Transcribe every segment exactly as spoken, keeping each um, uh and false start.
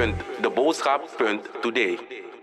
punt de boodschap punt today.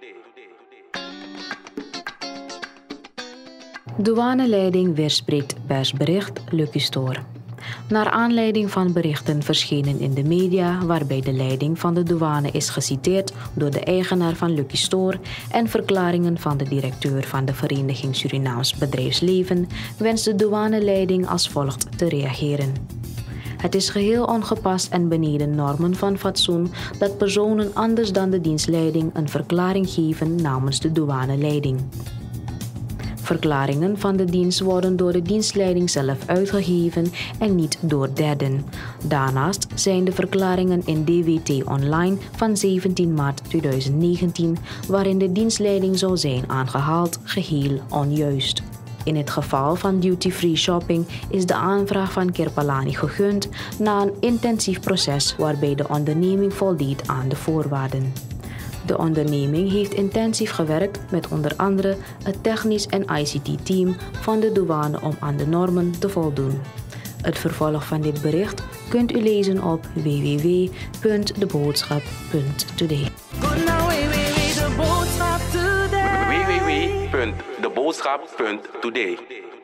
Douaneleiding weerspreekt persbericht Lucky Store. Naar aanleiding van berichten verschenen in de media waarbij de leiding van de douane is geciteerd door de eigenaar van Lucky Store en verklaringen van de directeur van de Vereniging Surinaams Bedrijfsleven, wenst de douaneleiding als volgt te reageren. Het is geheel ongepast en beneden normen van fatsoen dat personen anders dan de dienstleiding een verklaring geven namens de douaneleiding. Verklaringen van de dienst worden door de dienstleiding zelf uitgegeven en niet door derden. Daarnaast zijn de verklaringen in D W T Online van zeventien maart tweeduizend negentien, waarin de dienstleiding zou zijn aangehaald, geheel onjuist. In het geval van duty-free shopping is de aanvraag van Kirpalani gegund na een intensief proces waarbij de onderneming voldeed aan de voorwaarden. De onderneming heeft intensief gewerkt met onder andere het technisch en I C T-team van de douane om aan de normen te voldoen. Het vervolg van dit bericht kunt u lezen op w w w punt de boodschap punt today. w w w punt de boodschap punt today